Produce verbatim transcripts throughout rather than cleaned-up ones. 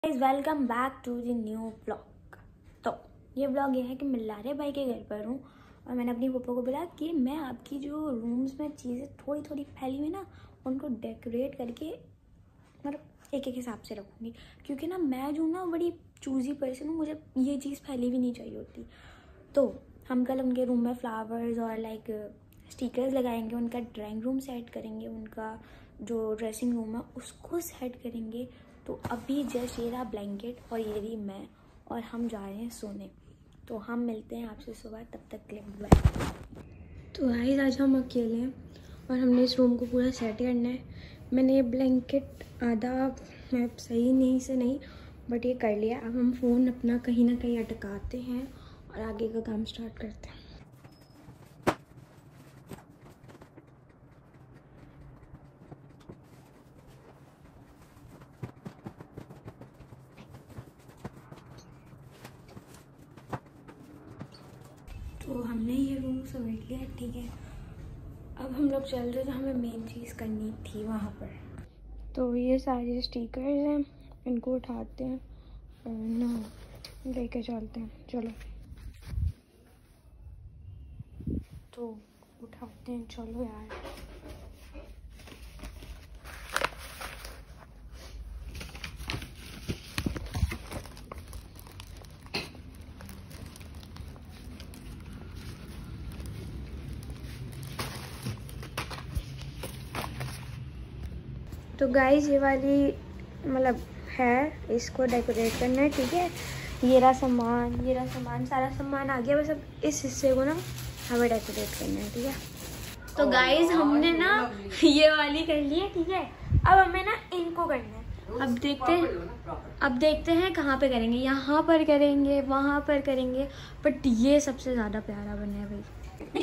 Welcome back to the new blog. तो ये blog ये है कि मैं लारे भाई के घर पर हूँ और मैंने अपनी पप्पा को बोला कि मैं आपकी जो रूम्स में चीज़ें थोड़ी थोड़ी फैली हुई ना उनको डेकोरेट करके मतलब एक एक हिसाब से रखूँगी, क्योंकि ना मैं जो ना बड़ी चूज़ी पर्सन हूँ, मुझे ये चीज़ फैली भी नहीं चाहिए होती। तो हम कल उनके रूम में फ्लावर्स और लाइक स्टिकर्स लगाएंगे, उनका ड्राइंग रूम सेट करेंगे, उनका जो ड्रेसिंग रूम है उसको सेट करेंगे। तो अभी जस्ट ये रहा ब्लैंकेट और ये रही मैं और हम जा रहे हैं सोने। तो हम मिलते हैं आपसे सुबह, तब तक के लिए बाय। तो गाइस आज हम अकेले हैं और हमने इस रूम को पूरा सेट करना है। मैंने ये ब्लैंकेट आधा मैं सही नहीं से नहीं बट ये कर लिया। अब हम फ़ोन अपना कहीं ना कहीं अटकाते हैं और आगे का काम स्टार्ट करते हैं। तो हमने ये रूम समेट लिया, ठीक है। अब हम लोग चल रहे थे, हमें मेन चीज़ करनी थी वहाँ पर। तो ये सारे स्टिकर्स हैं, इनको उठाते हैं और ना लेके चलते हैं। चलो तो उठाते हैं, चलो यार। तो गाइस ये वाली मतलब है, इसको डेकोरेट करना है, ठीक है। ये रहा सामान, ये रहा सामान, सारा सामान आ गया, बस अब इस हिस्से को ना हमें डेकोरेट करना है, ठीक है। तो गाइस हमने ना ये वाली कर ली है, ठीक है। अब हमें ना इनको करना है। अब देखते हैं अब देखते हैं कहाँ पे करेंगे, यहाँ पर करेंगे, वहाँ पर करेंगे, बट ये सबसे ज़्यादा प्यारा बना है भाई।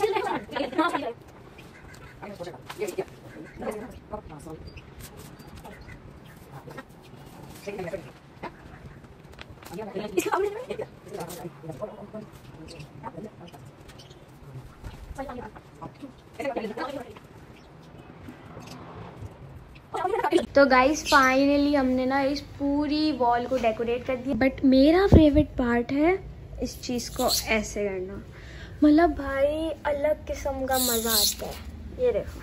तो गाइस फाइनली हमने ना इस पूरी वॉल को डेकोरेट कर दिया, बट मेरा फेवरेट पार्ट है इस चीज़ को ऐसे करना। मतलब भाई अलग किस्म का मज़ा आता है। ये देखो,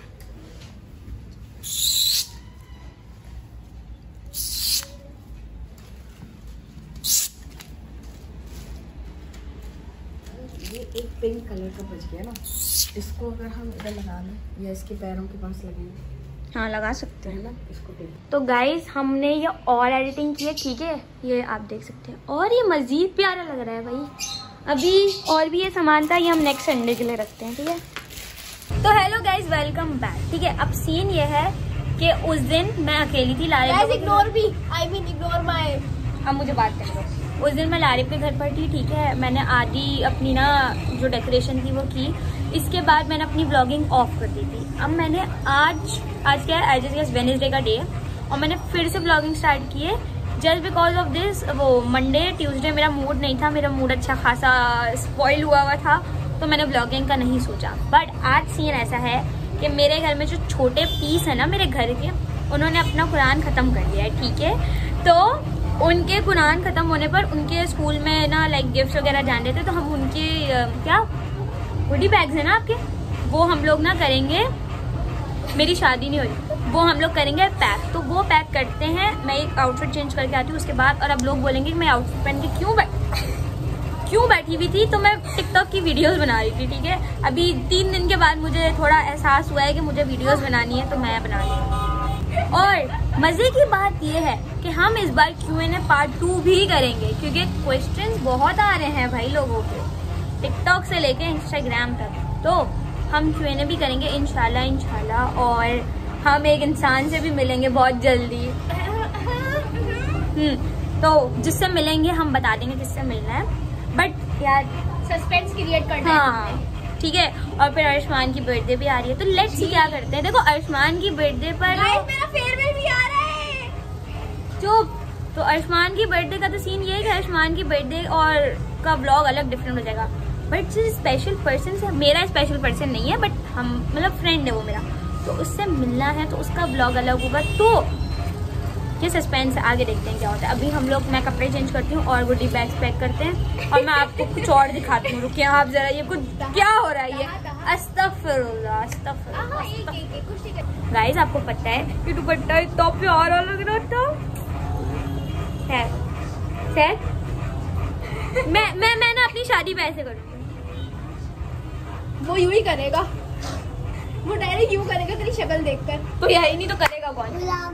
ये एक पिंक कलर का बच गया ना, इसको अगर हम इधर लगा लें या इसके पैरों के पास लगेंगे, हाँ लगा सकते हैं है ना इसको। तो गाइस हमने ये और एडिटिंग की है, ठीक है। ये आप देख सकते हैं और ये मज़ीद प्यारा लग रहा है भाई। अभी और भी ये सामान था, ये हम नेक्स्ट संडे के लिए रखते हैं, ठीक है। तो हेलो गाइस, वेलकम बैक, ठीक है। अब सीन ये है कि उस दिन मैं अकेली थी, लारे ignore me I mean ignore my अब मुझे बात करने दो। उस दिन मैं लारिब के घर पर थी, ठीक है। मैंने आधी अपनी ना जो डेकोरेशन थी वो की, इसके बाद मैंने अपनी व्लॉगिंग ऑफ कर दी थी। अब मैंने आज आज क्या है, आज जस्ट वेडनेसडे का डे है और मैंने फिर से व्लॉगिंग स्टार्ट की है जस्ट बिकॉज ऑफ दिस। वो मंडे ट्यूसडे मेरा मूड नहीं था, मेरा मूड अच्छा खासा स्पॉइल हुआ हुआ था, तो मैंने व्लॉगिंग का नहीं सोचा। बट आज सीन ऐसा है कि मेरे घर में जो छोटे पीस है ना मेरे घर के, उन्होंने अपना कुरान ख़त्म कर लिया है, ठीक है। तो उनके कुरान ख़त्म होने पर उनके स्कूल में ना लाइक गिफ्ट वगैरह जान रहे थे, तो हम उनके क्या गुडी बैग्स है ना आपके, वो हम लोग ना करेंगे। मेरी शादी नहीं हुई, वो हम लोग करेंगे पैक। तो वो पैक करते हैं, मैं एक आउटफिट चेंज करके आती हूँ उसके बाद। और अब लोग बोलेंगे कि मैं आउटफिट पहन के क्यों बैठ क्यों बैठी हुई थी, तो मैं टिकटॉक की वीडियोस बना रही थी, ठीक है। अभी तीन दिन के बाद मुझे थोड़ा एहसास हुआ है कि मुझे वीडियोस बनानी है, तो मैं बना रही हूँ। और मज़े की बात यह है कि हम इस बार Q N A part two भी करेंगे, क्योंकि क्वेश्चंस बहुत आ रहे हैं भाई लोगों के, टिकटॉक से लेके इंस्टाग्राम तक। तो हम क्यू एन ए भी करेंगे इंशाल्लाह इंशाल्लाह। और हम एक इंसान से भी मिलेंगे बहुत जल्दी। हम्म तो जिससे मिलेंगे हम बता देंगे किससे मिलना है, बट यार सस्पेंस क्रिएट करना है। हाँ ठीक है। और फिर आयुष्मान की बर्थडे भी आ रही है, तो लेट्स सी क्या करते हैं। देखो आयुष्मान की बर्थडे पर मेरा फेयरवेल भी आ रहा है। जो तो आयुष्मान की बर्थडे का तो सीन ये है कि आयुष्मान की बर्थडे और का व्लॉग अलग डिफरेंट हो जाएगा। बट जो स्पेशल पर्सन से, मेरा स्पेशल पर्सन नहीं है बट हम मतलब फ्रेंड है वो मेरा, तो उससे मिलना है तो उसका व्लॉग अलग होगा। तो ये सस्पेंस, आगे देखते हैं क्या होता है। अभी हम लोग, मैं कपड़े चेंज करती हूँ और गुडी बैग्स पैक करते हैं और मैं आपको कुछ और दिखाती हूँ। रुकिए आप जरा, ये कुछ क्या हो रहा है ये? अस्तगफिरुल्लाह अस्तगफिरुल्लाह। गाइस आपको पता है कि दुपट्टा इतना प्यारा लग रहा था। है मैं मैं मैं ना अपनी शादी पे ऐसे करूँगी। वो यूं ही करेगा, वो डायरेक्ट यूं करेगा तेरी शक्ल देखकर। तो यही नहीं तो करेगा कौन?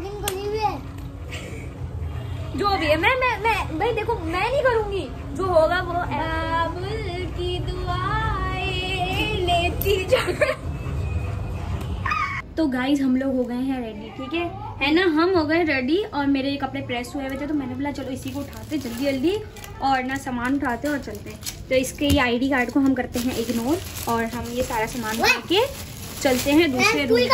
जो भी है, मैं मैं मैं भाई देखो, मैं नहीं करूंगी, जो होगा वो बाबुल की दुआएं लेती जा। तो गाइज हम लोग हो गए हैं रेडी, ठीक है है ना। हम हो गए रेडी और मेरे ये कपड़े प्रेस हुए हुए थे, तो मैंने बोला चलो इसी को उठाते जल्दी जल्दी और ना सामान उठाते और चलते हैं। तो इसके ये आईडी कार्ड को हम करते हैं इग्नोर और हम ये सारा सामान उठा के चलते हैं दूसरे रूम।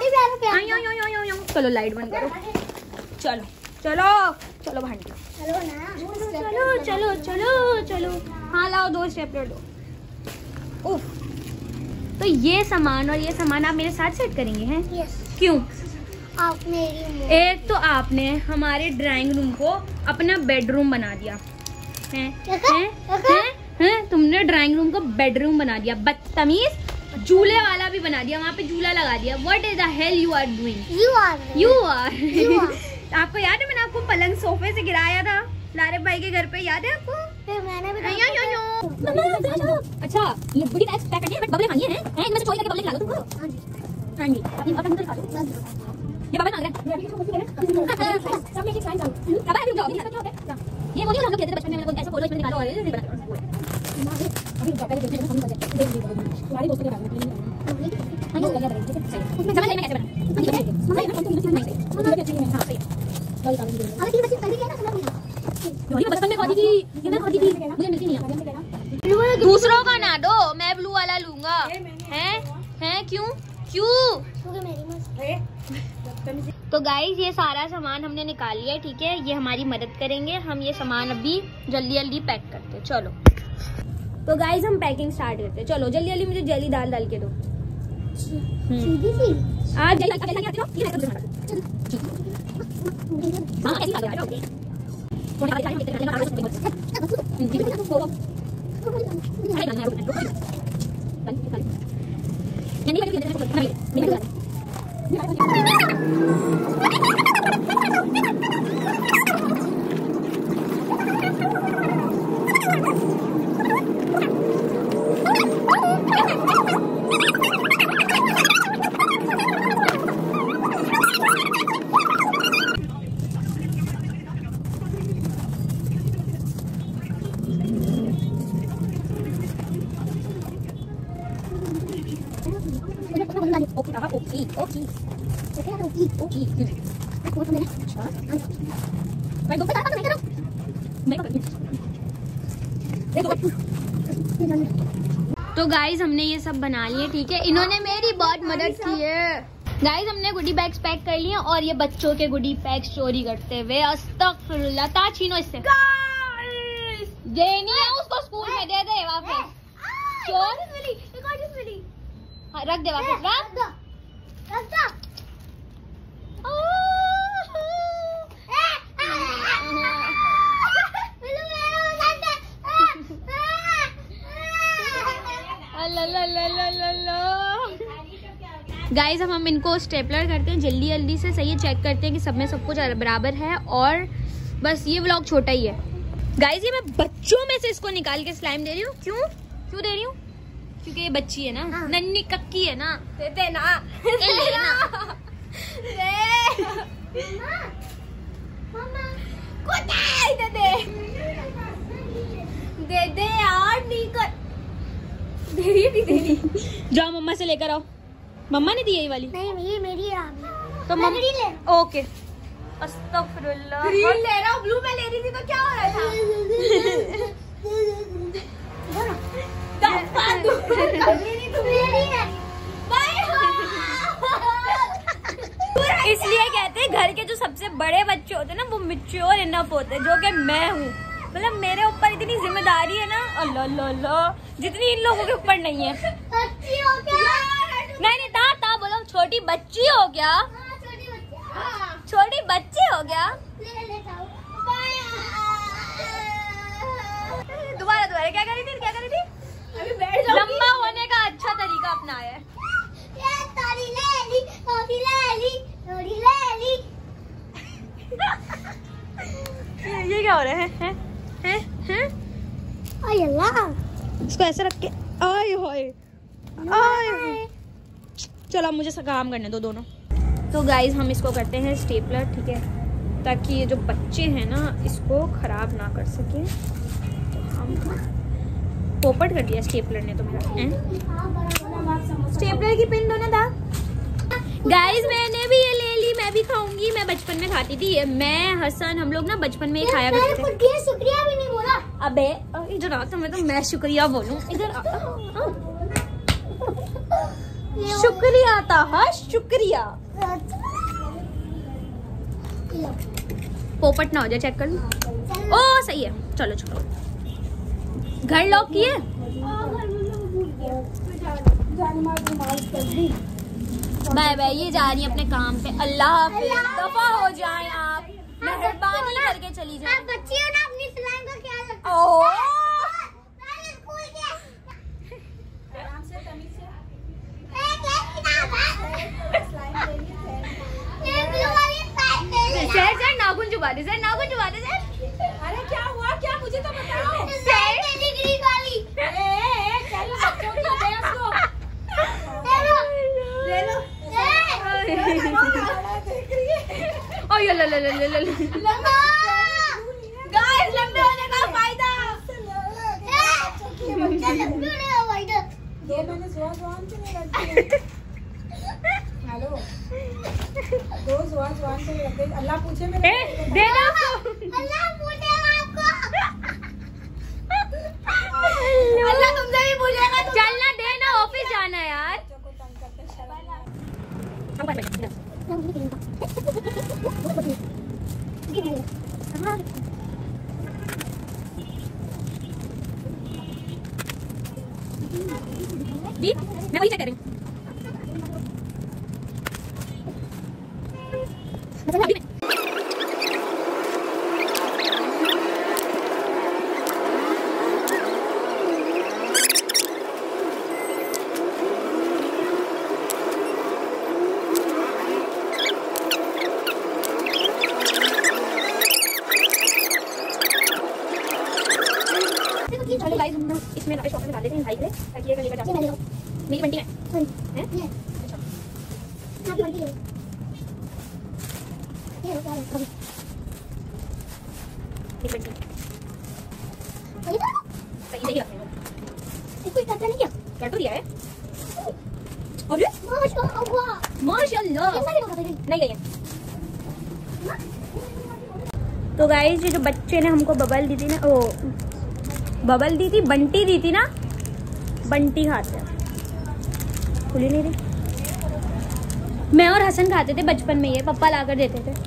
चलो लाइट बंद करो, चलो चलो चलो भांडी, चलो चलो चलो चलो। हाँ लाओ, दो स्टेपलर दो। उफ, तो ये सामान और ये सामान आप मेरे साथ सेट करेंगे हैं? yes. क्यों? आप मेरी एक तो आपने हमारे ड्राइंग रूम को अपना बेडरूम बना दिया है, है, है, है? तुमने ड्राइंग रूम को बेडरूम बना दिया, बदतमीज। झूले वाला भी बना दिया, वहाँ पे झूला लगा दिया। What is the hell you are doing? You are you are आपको याद है मैंने आपको पलंग सोफे से गिराया था लारे भाई के घर पे, याद है आपको? फिर मैंने भी यो, यो, यो। अच्छा ये बड़ी बैग्स पैक करनी है, बट बबले मांगिए हैं, हैं इनमें से चॉइस करके बबले खिला दो तुमको। हां जी हां जी, अपनी अपना मुंह दिखा दो। ये बबले मांग रहे हैं, सब में एक साइन डालो। अब आप जाओ, ये क्या होता है? ये वो नहीं हम लोग कहते थे बचपन में, मतलब ऐसा फोटो इसमें निकालो और ये बना दो। अभी जाकर देखते हैं, हम देख लीजिए तुम्हारी दोस्तों के बारे में। हां ये लगा देंगे, सही उसमें समझ में कैसे बना? मम्मा ये फोटो नहीं सही, मुझे अच्छी नहीं। हां सही, अरे तीन बच्चे पहले क्या ना समझ नहीं। ये बचपन में खाती थी, ये मैं खाती थी, मुझे मिलती नहीं है। दूसरों का ना दो, मैं ब्लू वाला लूंगा। हैं हैं क्यों क्यों? तो गाइज ये सारा सामान हमने निकाल लिया, ठीक है। ये हमारी मदद करेंगे, हम ये सामान अभी जल्दी जल्दी पैक करते हैं। चलो तो गाइज हम पैकिंग स्टार्ट करते हैं। चलो जल्दी जल्दी, मुझे जल्दी दाल डाल के दो। सीधी सी आज जल्दी जल्दी करते हो, ये है हां ऐसे ही आ ओके। थोड़ा आगे चलिए, कितने आगे बढ़ो। नहीं नहीं नहीं ओके ओके ओके मैं दो पे करो मैं करो मैं करो। तो गाइज हमने ये सब बना लिए, ठीक है। इन्होंने मेरी बहुत मदद की है। गाइज हमने गुडी बैग्स पैक कर लिए और ये बच्चों के गुडी बैग्स चोरी करते हुए, अस्तगफिरुल्लाह। ता छीनो इससे, देनी है उसको स्कूल में, दे दे वापस। चोर हाँ, रख दे वापस, रख गाइज हम हम इनको स्टेपलर करते हैं जल्दी जल्दी से, सही है। चेक करते हैं कि सब में सब कुछ बराबर है और बस ये व्लॉग छोटा ही है। गाइज ये मैं बच्चों में से इसको निकाल के स्लाइम दे रही हूँ। क्यों क्यों दे रही हूँ? क्योंकि ये बच्ची है ना, हाँ। नन्ही कक्की है ना, देते ना, ले लेना। दे दे दे दे यार, नहीं कर दे रही है, दे रही। जाओ मम्मा से लेकर आओ। मम्मा ने दी ये वाली? नहीं ये मेरी है। तो मम्मा ले। ओके अस्तगफिरुल्लाह। ग्रीन ले रहा हूँ, ब्लू में ले रही थी तो क्या हो रहा था? इसलिए कहते हैं घर के जो सबसे बड़े बच्चे होते हैं ना वो मैच्योर इनफ होते हैं, जो कि मैं हूँ। मतलब मेरे ऊपर इतनी जिम्मेदारी है ना, अल्लाह अल्लाह, जितनी इन लोगों के ऊपर नहीं है। अच्छी हो क्या? नहीं नहीं ता ता बोलो, छोटी बच्ची हो क्या? छोटी बच्ची हो क्या? दोबारा दोबारा क्या करी थी क्या करी थी? अभी बैठ जाओ। लंबा होने का अच्छा तरीका अपनाया है। तारी ले ली, तारी ले ली, तारी ले ली। ये, ये क्या हो रहा है? हैं हैं हैं? आय अल्लाह, इसको ऐसे रख के आय होए आय। चलो मुझे काम करने दो दोनों। तो गाइज हम इसको करते हैं स्टेपलर, ठीक है, ताकि ये जो बच्चे हैं ना इसको खराब ना कर सके। तो हम पोपट कर दिया स्टेपलर ने तो मेरा। स्टेपलर की पिन दो ना दा। गाइज मैंने भी ये ले ली, मैं भी खाऊंगी। मैं बचपन में खाती थी, मैं हसन हम लोग ना बचपन में ही खाया करते थे। शुक्रिया भी नहीं बोला। अबे इधर आ, तो मैं तो मैं शुक्रिया बोलूं। इधर आ, शुक्रिया था। हाँ शुक्रिया। पोपट ना हो जाए, चेक कर लो। ओ सही है, चलो चलो। घर लॉक किए? बाय बाय, ये जा रही है अपने काम पे। अल्लाह हाफिज, दफा हो जाए आप, मेहरबानी करके चली जाए। बच्ची हो ना, अपनी स्लाइम का ख्याल रखो। ओह स्कूल के आराम से तमीज से एक एक किताब है। स्लाइम ले ली है, ये ब्लू वाली स्लाइम ले ली। सर सर नाखून चुबा दे सर, नाखून चुबा दे सर। अरे क्या हुआ, क्या मुझे तो बताओ। स्लाइम ले ली ग्रीन वाली। ए ए चल बच्चों की दे उसको। ले लो, देख रही है। ओ ये ले ले ले ले ले। गाइस लंबे होने का फायदा। ये मैंने जुआ जुआन से नहीं रखी। हेलो, दो जुआ जुआन से रख दे। अल्लाह पूछे मेरे। दे दो उसको। अल्लाह पूछेगा आपको। अल्लाह तुमसे भी पूछेगा। चलना देना, ऑफिस जाना है यार। दी, मैं वही चेक कर रही हूँ। चलो गाइस हम इसमें लाके शॉप में डाल देते हैं भाई के लिए, ताकि ये लेकर जा सके। मेरी बंटी है हैं? आपकी बंटी है। ये लो, क्या है? मेरी बंटी सही था? सही सही रखने को। इसको इकट्ठा नहीं किया? कर तो दिया है। अरे माशाअल्लाह, माशाल्लाह। कैसा नहीं होगा? नहीं गई है। तो गाइस ये जो बच्चे ने हमको बबल दी थी ना, ओ बबल दी थी, बंटी दी थी ना, बंटी खाते हैं। खुली नहीं रही। मैं और हसन खाते थे बचपन में, ये पापा लाकर देते थे।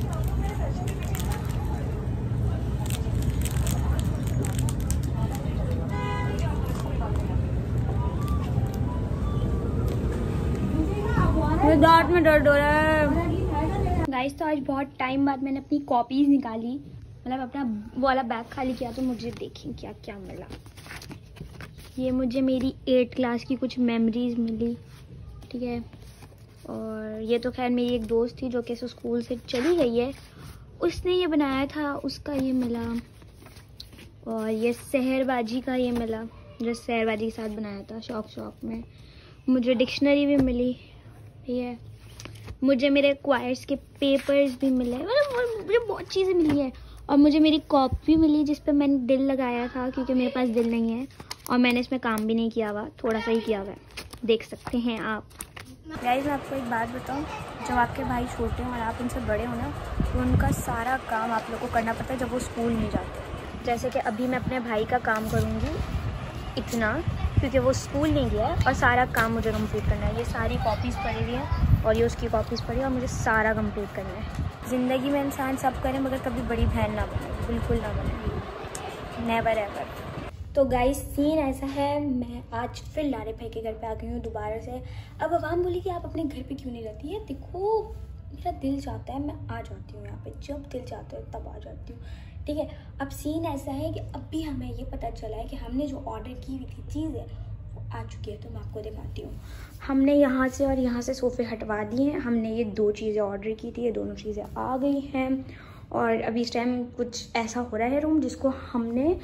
मेरे दांत में दर्द हो रहा है। गाइस तो आज बहुत टाइम बाद मैंने अपनी कॉपीज निकाली, मतलब अपना वो वाला बैग खाली किया, तो मुझे देखिए क्या क्या मिला। ये मुझे मेरी एट क्लास की कुछ मेमोरीज मिली, ठीक है। और ये तो खैर मेरी एक दोस्त थी जो कि स्कूल से चली गई है, उसने ये बनाया था, उसका ये मिला। और ये शहरबाजी का ये मिला, जो शहरबाजी के साथ बनाया था शौक शौक में। मुझे डिक्शनरी भी मिली, ठीक है। मुझे मेरे क्वायर्स के पेपर्स भी मिले, मतलब मुझे बहुत चीज़ें मिली है। और मुझे मेरी कॉपी मिली जिस पे मैंने दिल लगाया था, क्योंकि मेरे पास दिल नहीं है और मैंने इसमें काम भी नहीं किया हुआ, थोड़ा सा ही किया हुआ है, देख सकते हैं आप। गाइस मैं आपको एक बात बताऊं, जब आपके भाई छोटे हों और आप उनसे बड़े हो ना, तो उनका सारा काम आप लोग को करना पड़ता है जब वो स्कूल नहीं जाते। जैसे कि अभी मैं अपने भाई का काम करूँगी इतना, क्योंकि वो स्कूल नहीं गया है और सारा काम मुझे कंप्लीट करना है। ये सारी कॉपीज़ पड़ी हुई हैं और ये उसकी कॉपीज़ पड़ी है और मुझे सारा कंप्लीट करना है। ज़िंदगी में इंसान सब करे मगर कभी बड़ी बहन ना बने, बिल्कुल ना बने, नेवर एवर। तो गाइस सीन ऐसा है, मैं आज फिर लारे भाई के घर पे आ गई हूँ दोबारा से। अब आवाम बोली कि आप अपने घर पे क्यों नहीं रहती है, देखो मेरा दिल चाहता है मैं आ जाती हूँ यहाँ पे, जब दिल चाहता है तब आ जाती हूँ, ठीक है। अब सीन ऐसा है कि अभी हमें ये पता चला है कि हमने जो ऑर्डर की हुई थी चीज़ है वो आ चुकी है, तो मैं आपको दिखाती हूँ। हमने यहाँ से और यहाँ से सोफ़े हटवा दिए हैं। हमने ये दो चीज़ें ऑर्डर की थी, ये दोनों चीज़ें आ गई हैं। और अभी इस टाइम कुछ ऐसा हो रहा है रूम जिसको हमने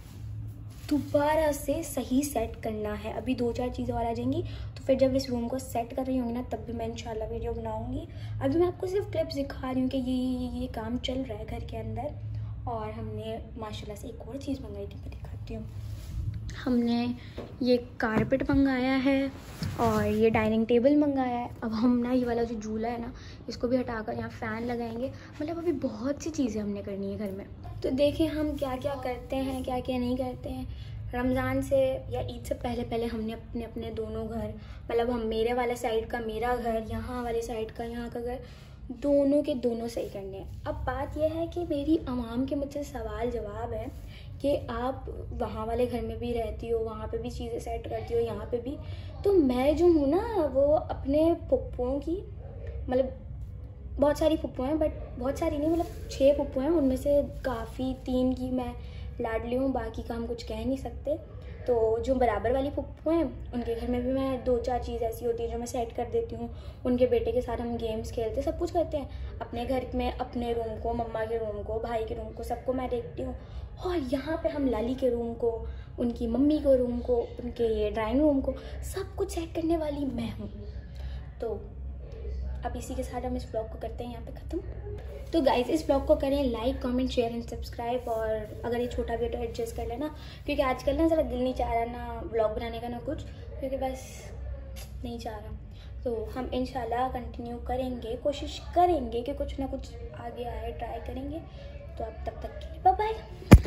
दोबारा से सही सेट करना है। अभी दो चार चीज़ें और आ जाएंगी, तो फिर जब इस रूम को सेट कर रही होंगी ना तब भी मैं इंशाल्लाह वीडियो बनाऊंगी। अभी मैं आपको सिर्फ क्लिप्स दिखा रही हूँ कि ये ये ये काम चल रहा है घर के अंदर। और हमने माशाल्लाह से एक और चीज़ मंगाई थी, मैं दिखाती हूँ। हमने ये कारपेट मंगाया है और ये डाइनिंग टेबल मंगाया है। अब हम ना ये वाला जो झूला है ना इसको भी हटाकर यहाँ फ़ैन लगाएंगे। मतलब अभी बहुत सी चीज़ें हमने करनी है घर में। तो देखें हम क्या क्या करते हैं, क्या क्या नहीं करते हैं। रमज़ान से या ईद से पहले पहले हमने अपने अपने दोनों घर, मतलब हम मेरे वाले साइड का मेरा घर, यहाँ वाले साइड का यहाँ का घर, दोनों के दोनों सही करने हैं। अब बात यह है कि मेरी आवाम के मुझसे सवाल जवाब है कि आप वहाँ वाले घर में भी रहती हो, वहाँ पे भी चीज़ें सेट करती हो, यहाँ पे भी। तो मैं जो हूँ ना वो अपने फुप्पुओं की, मतलब बहुत सारी फुप्पुएँ हैं बट बहुत सारी नहीं, मतलब छः फुप्पुएँ हैं, उनमें से काफ़ी तीन की मैं लाडली हूँ, बाकी का हम कुछ कह नहीं सकते। तो जो बराबर वाली फुप्पू हैं उनके घर में भी मैं दो चार चीज़ ऐसी होती है जो मैं सेट कर देती हूँ। उनके बेटे के साथ हम गेम्स खेलते, सब कुछ करते हैं। अपने घर में अपने रूम को, मम्मा के रूम को, भाई के रूम को, सबको मैं देखती हूँ। और यहाँ पे हम लाली के रूम को, उनकी मम्मी के रूम को, उनके ये ड्राइंग रूम को, सब कुछ सेट करने वाली मैं हूँ। तो अब इसी के साथ हम इस ब्लॉग को करते हैं यहाँ पे ख़त्म। तो गाइज इस ब्लॉग को करें like, comment, share and subscribe. और अगर ये छोटा भी तो एडजस्ट कर लेना, क्योंकि आजकल ना ज़रा दिल नहीं चाह रहा ना ब्लॉग बनाने का ना कुछ, क्योंकि बस नहीं चाह रहा। तो हम इंशाल्लाह कंटिन्यू करेंगे, कोशिश करेंगे कि कुछ ना कुछ आगे आए, ट्राई करेंगे। तो अब तब तक के लिए बाय बाय।